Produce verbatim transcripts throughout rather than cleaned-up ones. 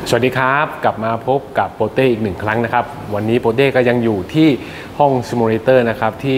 สวัสดีครับกลับมาพบกับโปเต้อีกหนึ่งครั้งนะครับวันนี้โปเต้ก็ยังอยู่ที่ห้องซิมูเลเตอร์นะครับที่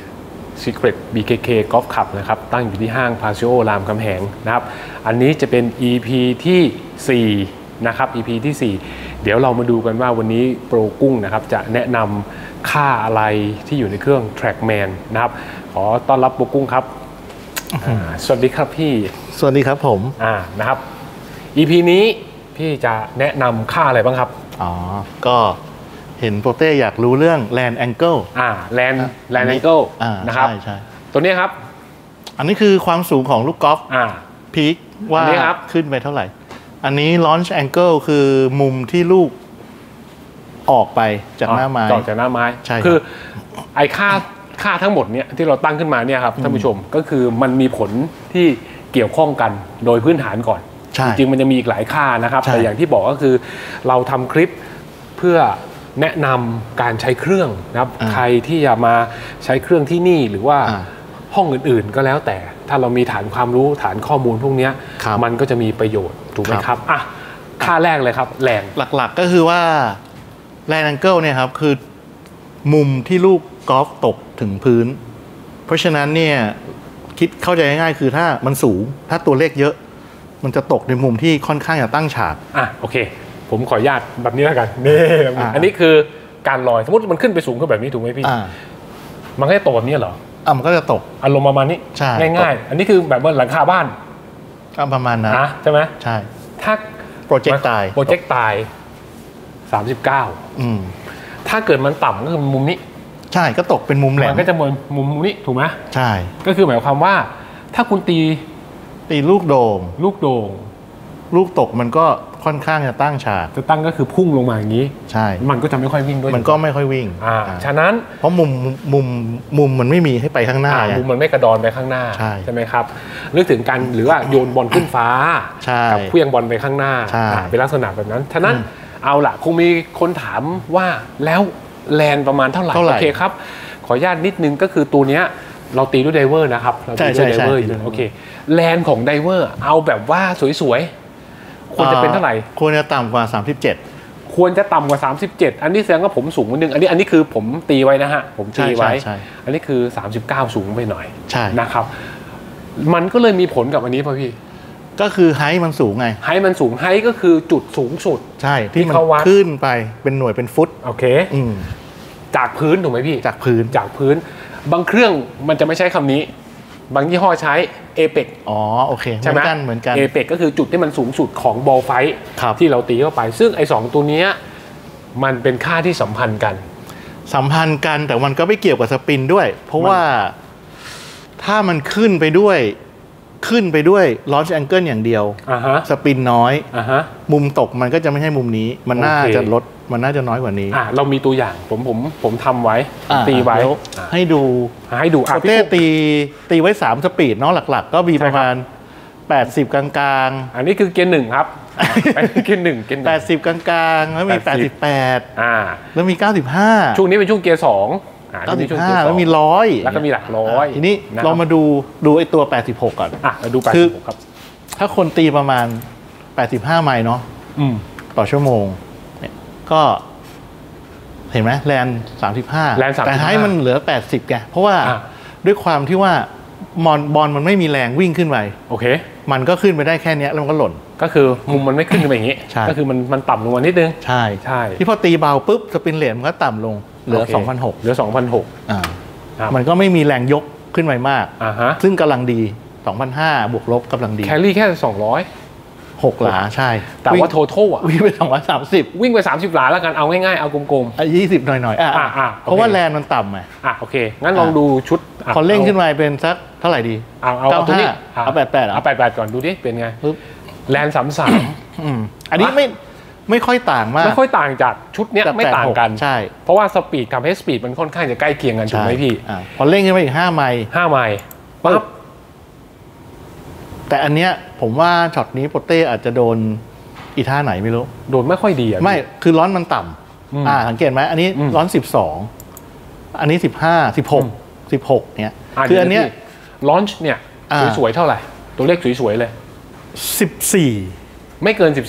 Secret บี เค เค Golf Club นะครับตั้งอยู่ที่ห้าง Paseo รามคำแหงนะครับอันนี้จะเป็น อี พี ที่สี่นะครับ อี พี ที่สี่เดี๋ยวเรามาดูกันว่าวันนี้โปรกุ้งนะครับจะแนะนำค่าอะไรที่อยู่ในเครื่อง Trackman นะครับขอต้อนรับโปรกุ้งครับสวัสดีครับพี่สวัสดีครับผมอ่านะครับ อี พี นี้พี่จะแนะนำค่าอะไรบ้างครับอ๋อก็เห็นโปรเต้อยากรู้เรื่อง Land Angle อ่า Land Land Angle นะครับใช่ใช่ตัวนี้ครับอันนี้คือความสูงของลูกกอล์ฟอ่าพีคว่าขึ้นไปเท่าไหร่อันนี้ Launch Angle คือมุมที่ลูกออกไปจากหน้าไม้ออกจากหน้าไม้ใช่คือไอ้ค่าค่าทั้งหมดเนี่ยที่เราตั้งขึ้นมาเนี่ยครับท่านผู้ชมก็คือมันมีผลที่เกี่ยวข้องกันโดยพื้นฐานก่อนจริงๆมันจะมีอีกหลายค่านะครับแต่อย่างที่บอกก็คือเราทำคลิปเพื่อแนะนำการใช้เครื่องนะครับใครที่จะมาใช้เครื่องที่นี่หรือว่าห้องอื่นๆก็แล้วแต่ถ้าเรามีฐานความรู้ฐานข้อมูลพวกนี้มันก็จะมีประโยชน์ถูกไหมครับอ่ะค่าแรกเลยครับแรงหลักๆก็คือว่าแรงแองเกิลเนี่ยครับคือมุมที่ลูกกอล์ฟตกถึงพื้นเพราะฉะนั้นเนี่ยคิดเข้าใจง่ายๆคือถ้ามันสูงถ้าตัวเลขเยอะมันจะตกในมุมที่ค่อนข้างจะตั้งฉากอ่ะโอเคผมขออนุญาตแบบนี้แล้วกันนี่อันนี้คือการลอยสมมติมันขึ้นไปสูงขึ้นแบบนี้ถูกไหมพี่มันก็จะตกแบบนี้เหรออ่ะมันก็จะตกอารมณ์ประมาณนี้ง่ายๆอันนี้คือแบบว่าหลังคาบ้านก็ประมาณนั้นใช่ไหมใช่ถ้าโปรเจกต์ตายโปรเจกต์ตายสามสิบเก้าถ้าเกิดมันต่ำก็คือมุมนี้ใช่ก็ตกเป็นมุมแหลมมันก็จะมุมมุมนี้ถูกไหมใช่ก็คือหมายความว่าถ้าคุณตีตีลูกโด่งลูกโด่งลูกตกมันก็ค่อนข้างจะตั้งฉากจะตั้งก็คือพุ่งลงมาอย่างนี้ใช่มันก็จะไม่ค่อยวิ่งด้วยมันก็ไม่ค่อยวิ่งอ่าฉะนั้นเพราะมุมมุมมุมมันไม่มีให้ไปข้างหน้ามุมมันไม่กระดอนไปข้างหน้าใช่ใช่ไหมครับนึกถึงการหรือว่าโยนบอลขึ้นฟ้ากับเคลื่องบอลไปข้างหน้าเป็นลักษณะแบบนั้นฉะนั้นเอาล่ะคงมีคนถามว่าแล้วแลนประมาณเท่าไหร่โอเคครับขออนุญาตนิดนึงก็คือตัวเนี้ยเราตีด้วยไดเวอร์นะครับเราตีด้วยไดเวอร์อยู่โอเคแลนของไดเวอร์เอาแบบว่าสวยๆควรจะเป็นเท่าไหร่ควรจะต่ำกว่าสามสิบเจ็ดควรจะต่ำกว่าสามสิบเจ็ดอันนี้แสดงว่าผมสูงนิดนึงอันนี้อันนี้คือผมตีไว้นะฮะผมตีไว้อันนี้คือสามสิบเก้าสูงไปหน่อยนะครับมันก็เลยมีผลกับอันนี้ป่ะพี่ก็คือไฮมันสูงไงไฮมันสูงไฮก็คือจุดสูงสุดใช่ที่มันขึ้นไปเป็นหน่วยเป็นฟุตโอเคจากพื้นถูกไหมพี่จากพื้นจากพื้นบางเครื่องมันจะไม่ใช้คำนี้บางยี่ห้อใช้ เอ พี อี ซีอ๋อโอเคใช่ไหมเหมือนกันเอ พี อี ซี ก็คือจุดที่มันสูงสุดของบอลไฟท์ที่เราตีเข้าไปซึ่งไอ้สองตัวนี้มันเป็นค่าที่สัมพันธ์กันสัมพันธ์กันแต่มันก็ไม่เกี่ยวกับสปินด้วยเพราะว่าถ้ามันขึ้นไปด้วยขึ้นไปด้วย launch angle อย่างเดียวสปินน้อยมุมตกมันก็จะไม่ใช่มุมนี้มันน่าจะลดมันน่าจะน้อยกว่านี้เรามีตัวอย่างผมผมผมทำไว้ตีไว้ให้ดูให้ดูโปรเต้ตีตีไว้สามสปีดเนาะหลักๆก็มีประมาณแปดสิบกลางๆอันนี้คือเกียร์หนึ่งครับเกียร์หนึ่งเกียร์แปดสิบกลางๆแล้วมีแปดสิบแปดแล้วมีเก้าสิบห้าช่วงนี้เป็นช่วงเกียร์สองเก้าสิบห้าแล้วมีร้อยแล้วก็มีหลักร้อยทีนี้เรามาดูดูไอ้ตัวแปดสิบหกก่อนอ่ะดูแปดสิบหกครับถ้าคนตีประมาณแปดสิบห้าไมล์เนาะต่อชั่วโมงเนี่ยก็เห็นไหมแลนสามสิบห้าแต่ให้มันเหลือแปดสิบแกเพราะว่าด้วยความที่ว่าบอลบอลมันไม่มีแรงวิ่งขึ้นไปโอเคมันก็ขึ้นไปได้แค่นี้แล้วมันก็หล่นก็คือมุมมันไม่ขึ้นไปอย่างนี้ก็คือมันมันต่ำลงมานิดนึงใช่ใช่ที่พอตีเบาปุ๊บสปินเรทมันก็ต่ำลงเหลือ สองพันหกร้อยเหลือ สองพันหกร้อยอ่ามันก็ไม่มีแรงยกขึ้นไปมากอ่าฮะซึ่งกำลังดี สองพันห้าร้อย บวกลบกำลังดีแคลรี่แค่สองร้อยหกหลาใช่แต่ว่าโททัลอ่ะวิ่งไปสองร้อยสามสิบวิ่งไปสามสิบหลาแล้วกันเอาง่ายๆเอากลมๆอ่ะยี่สิบหน่อยๆอ่าอ่าเพราะว่าแรงมันต่ำไงอ่ะโอเคงั้นลองดูชุดพอเร่งขึ้นมาเป็นสักเท่าไหร่ดีเอาเอาตัวนี้เอาแปดแปดเอาแปดแปดก่อนดูดิเป็นไงแรงสามสามอันนี้ไม่ไม่ค่อยต่างมากไม่ค่อยต่างจากชุดเนี้ยไม่ต่างกันใช่เพราะว่าสปีดกับเฮดสปีดมันค่อนข้างจะใกล้เคียงกันถูกไหมพี่พอเร่งขึ้นไปอีกห้าไมล์ห้าไมล์ปั๊บแต่อันเนี้ยผมว่าช็อตนี้โปเต้อาจจะโดนอีท่าไหนไม่รู้โดนไม่ค่อยดีอ่ะไม่คือร้อนมันต่ำอ่าสังเกตไหมอันนี้ร้อนสิบสองอันนี้สิบห้าสิบหกสิบหกเนี้ยคืออันเนี้ยลอนช์เนี่ยสวยๆเท่าไหร่ตัวเลขสวยๆเลยสิบสี่ไม่เกินสิบสี่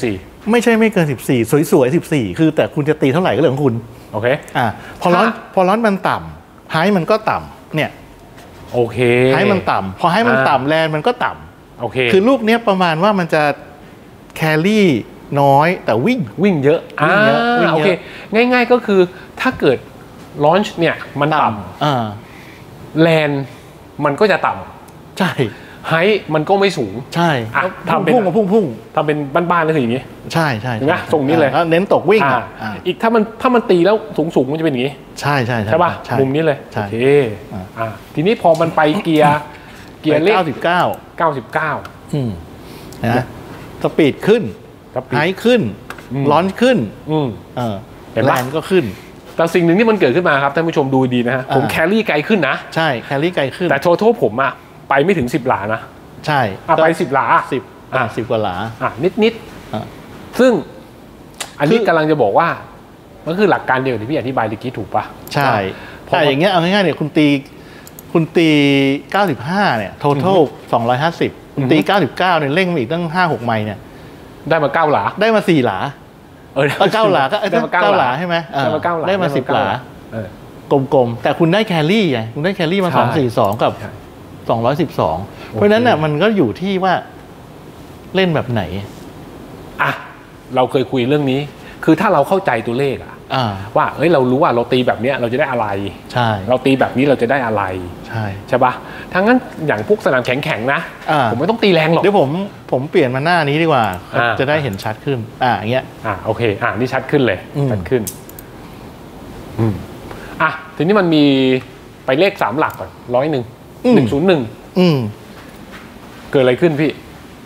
ไม่ใช่ไม่เกินสิบสี่สวยๆสิบสี่คือแต่คุณจะตีเท่าไหร่ก็เรื่องของคุณโอเคอ่าพอร้อนพอร้อนมันต่ำไฮมันก็ต่ำเนี่ยโอเคไฮมันต่ำพอไฮมันต่ำแลนมันก็ต่ำโอเคคือลูกเนี้ยประมาณว่ามันจะแครี่น้อยแต่วิ่งวิ่งเยอะวิ่งเยอะโอเคง่ายๆก็คือถ้าเกิดลอนช์เนี่ยมันต่ำแลนมันก็จะต่ำใช่ไฮมันก็ไม่สูงใช่ทำเป็นพุ่งกับพุ่งพุ่งทำเป็นบ้านๆเลยคืออย่างนี้ใช่ใช่นะทรงนี้เลยเน้นตกวิ่งอีกถ้ามันถ้ามันตีแล้วสูงสูงมันจะเป็นอย่างนี้ใช่ใช่ใช่ป่ะมุมนี้เลยโอเคอ่าทีนี้พอมันไปเกียร์เกียร์เลขเก้าสิบเก้าเก้าสิบเก้าอืมนะสปีดขึ้นไฮขึ้นร้อนขึ้นอืมเออแรงก็ขึ้นแต่สิ่งหนึ่งที่มันเกิดขึ้นมาครับท่านผู้ชมดูดีนะฮะผมแครี่ไกลขึ้นนะใช่แครี่ไกลขึ้นแต่โทโทผมอะไปไม่ถึงสิบหลานะใช่ไปสิบหลาสิบอ่าสิบกว่าหลาอ่านิดนิดซึ่งอันนี้กำลังจะบอกว่ามันคือหลักการเดียวที่พี่อธิบายเมื่อกี้ถูกปะใช่แต่อย่างเงี้ยเอาง่ายๆเนี่ยคุณตีคุณตีเก้าสิบห้าเนี่ย total สองร้อยห้าสิบคุณตีเก้าสิบเก้าเนี่ยเร่งมาอีกตั้งห้าหกไมล์เนี่ยได้มาเก้าหลาได้มาสี่หลาเออเก้าหลาก็ได้มาเก้าหลาใช่ไหมได้มาเก้าหลาได้มาสิบหลากลมๆแต่คุณได้แครี่ไงคุณได้แครี่มาสองสี่สองกับสองร้อยสิบสองเพราะฉะนั้นน่ะมันก็อยู่ที่ว่าเล่นแบบไหนอ่ะเราเคยคุยเรื่องนี้คือถ้าเราเข้าใจตัวเลขอะว่าเฮ้ยเรารู้ว่าเราตีแบบเนี้ยเราจะได้อะไรใช่เราตีแบบนี้เราจะได้อะไรใช่ใช่ปะทั้งนั้นอย่างพวกสนามแข็งๆนะผมไม่ต้องตีแรงหรอกเดี๋ยวผมผมเปลี่ยนมาหน้านี้ดีกว่าจะได้เห็นชัดขึ้นอ่าอย่างเงี้ยอ่าโอเคอ่านี่ชัดขึ้นเลยชัดขึ้นอืมอ่ะทีนี้มันมีไปเลขสามหลักก่อนร้อยหนึ่งหนึ่งศูนย์หนึ่งเกิดอะไรขึ้นพี่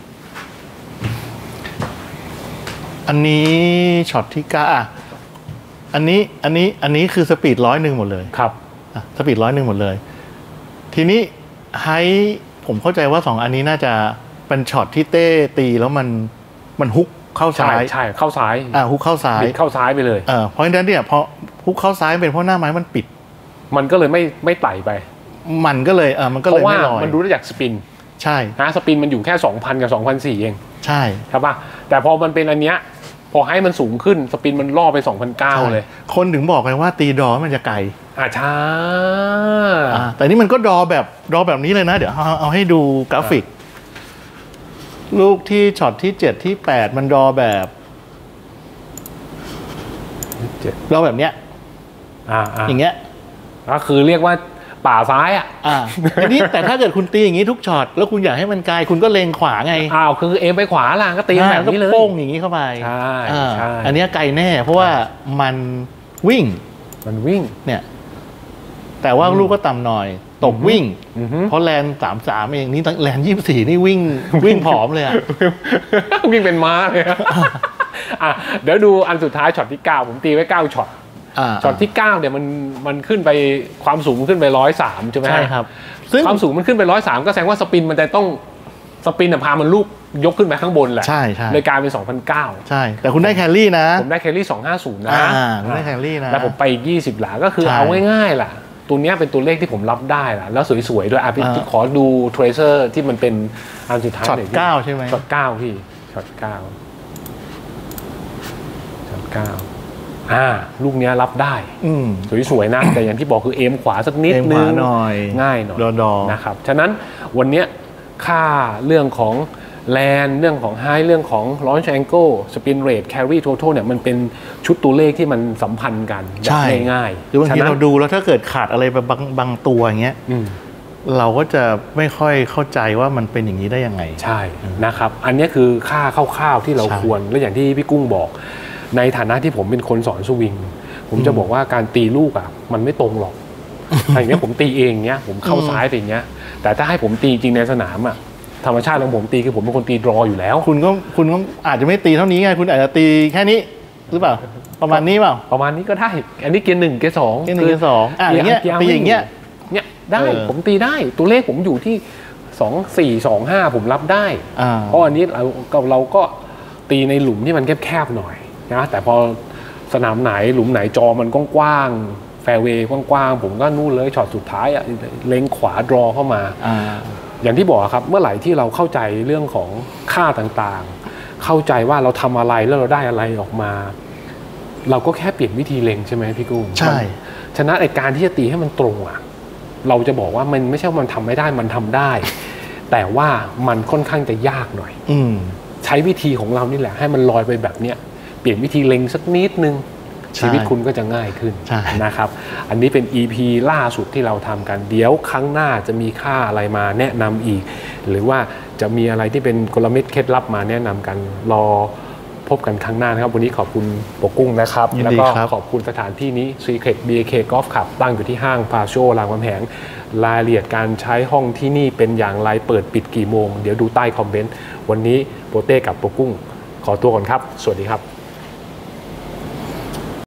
อันนี้ช็อตที่เก้าอ่ะอันนี้อันนี้อันนี้คือสปีดร้อยหนึ่งหมดเลยครับสปีดร้อยหนึ่งหมดเลยทีนี้ไฮผมเข้าใจว่าสองอันนี้น่าจะเป็นช็อตที่เต้ตีแล้วมันมันฮุกเข้าซ้ายใช่เข้าซ้ายอ่าฮุกเข้าซ้ายเข้าซ้ายไปเลยเออเพราะฉะนั้นเนี่ยพอฮุกเข้าซ้ายเป็นเพราะหน้าไม้มันปิดมันก็เลยไม่ไม่ไต่ไปมันก็เลยเออมันก็เลยไม่ลอยมันรู้ได้จากสปินใช่นะสปินมันอยู่แค่ สองพัน กับ สองพันสี่ร้อย เองใช่ครับป่ะแต่พอมันเป็นอันเนี้ยพอให้มันสูงขึ้นสปินมันล่อไป สองพันเก้าร้อย เลยคนถึงบอกไงว่าตีดอมันจะไกลอ่าใช่แต่นี่มันก็ดอแบบดอแบบนี้เลยนะเดี๋ยวเอาเอาให้ดูกราฟิกลูกที่ช็อตที่เจ็ดที่แปดมันดอแบบดอแบบเนี้ยอ่าอย่างเงี้ยก็คือเรียกว่าป่าซ้ายอ่ะอ่าทีนี้แต่ถ้าเกิดคุณตีอย่างนี้ทุกช็อตแล้วคุณอยากให้มันไกลคุณก็เล็งขวาไงอ้าวคือเอ็มไปขวาล่ะก็ตีแบบนี้เลยโป้งอย่างนี้เข้าไปใช่ใช่อันนี้ไกลแน่เพราะว่ามันวิ่งมันวิ่งเนี่ยแต่ว่าลูกก็ต่ำหน่อยตกวิ่งเพราะแลนสามสามเองนี่แลนยี่สิบสี่นี่วิ่งวิ่งผอมเลยอ่ะวิ่งเป็นม้าเลยอ่ะเดี๋ยวดูอันสุดท้ายช็อตที่เก้าผมตีไว้เก้าช็อตช็อตที่เก้าเนี่ยมันมันขึ้นไปความสูงขึ้นไปร้อยสามใช่ไหมใช่ครับซึ่งความสูงมันขึ้นไปร้อยสามก็แสดงว่าสปินมันจะต้องสปินพามันลูกยกขึ้นไปข้างบนแหละใช่ใช่เลยกลายเป็นสองพันเก้าใช่แต่คุณได้แคลรี่นะผมได้แคลรี่สองห้าศูนย์นะคุณได้แคลรี่นะแล้วผมไปอีกยี่สิบหลาก็คือเอาง่ายๆล่ะตัวนี้เป็นตัวเลขที่ผมรับได้ล่ะแล้วสวยๆด้วยอ่ะพี่ขอดูเทรเซอร์ที่มันเป็นอันสุดท้ายช็อตเก้าใช่ไหมช็อตเก้าพี่ช็อตเก้าช็อตเก้าอ่าลูกนี้รับได้สวยๆนะแต่อย่างที่บอกคือเอมขวาสักนิดนึงง่ายหน่อยนะครับฉะนั้นวันนี้ค่าเรื่องของแลนเรื่องของไฮเรื่องของ launch angle spin rate carry total เนี่ยมันเป็นชุดตัวเลขที่มันสัมพันธ์กันง่ายๆคือบางทีเราดูแล้วถ้าเกิดขาดอะไรไปบางบางตัวอย่างเงี้ยเราก็จะไม่ค่อยเข้าใจว่ามันเป็นอย่างนี้ได้ยังไงใช่นะครับอันนี้คือค่าคร่าวๆที่เราควรและอย่างที่พี่กุ้งบอกในฐานะที่ผมเป็นคนสอนสวิงผมจะบอกว่าการตีลูกอ่ะมันไม่ตรงหรอกอย่างเงี้ยผมตีเองเงี้ยผมเข้าซ้ายไปอย่างเงี้ยแต่ถ้าให้ผมตีจริงในสนามอ่ะธรรมชาติของผมตีคือผมเป็นคนตีดรออยู่แล้วคุณก็คุณก็อาจจะไม่ตีเท่านี้ไงคุณอาจจะตีแค่นี้หรือเปล่าประมาณนี้เปล่าประมาณนี้ก็ได้อันนี้เกียร์หนึ่งเกียร์สองเกียร์หนึ่งเกียร์สองอ่ะอย่างเงี้ยตีอย่างเงี้ยเนี่ยได้ผมตีได้ตัวเลขผมอยู่ที่สองสี่สองห้าผมรับได้เพราะอันนี้เราเราก็ตีในหลุมที่มันแคบๆหน่อยนะแต่พอสนามไหนหลุมไหนจอมันกว้างๆแฟร์เวย์กว้างๆผมก็นู่นเลยช็อตสุดท้ายอะเล็งขวาดรอเข้ามาอย่างที่บอกครับเมื่อไหร่ที่เราเข้าใจเรื่องของค่าต่างๆเข้าใจว่าเราทำอะไรแล้วเราได้อะไรออกมา เราก็แค่เปลี่ยนวิธีเล็งใช่ไหมพี่กุ้งใช่ฉะนั้นไอ้การที่จะตีให้มันตรงอ่ะเราจะบอกว่ามันไม่ใช่ว่ามันทำไม่ได้มันทำได้แต่ว่ามันค่อนข้างจะยากหน่อยอืใช้วิธีของเรานี่แหละให้มันลอยไปแบบเนี้ยเปลี่ยนวิธีเล็งสักนิดนึงชีวิตคุณก็จะง่ายขึ้นนะครับอันนี้เป็น อี พี ล่าสุดที่เราทำกันเดี๋ยวครั้งหน้าจะมีค่าอะไรมาแนะนำอีกหรือว่าจะมีอะไรที่เป็นกลเม็ดเคล็ดลับมาแนะนำกันรอพบกันครั้งหน้านะครับวันนี้ขอบคุณปกกุ้งนะครับแล้วก็ขอบคุณสถานที่นี้ Secret บี เอ เค Golf Club ตั้งอยู่ที่ห้างพาโชรามคำแหงรายละเอียดการใช้ห้องที่นี่เป็นอย่างไรเปิดปิดกี่โมงเดี๋ยวดูใต้คอมเมนต์วันนี้โปเต้กับปกกุ้งขอตัวก่อนครับสวัสดีครับ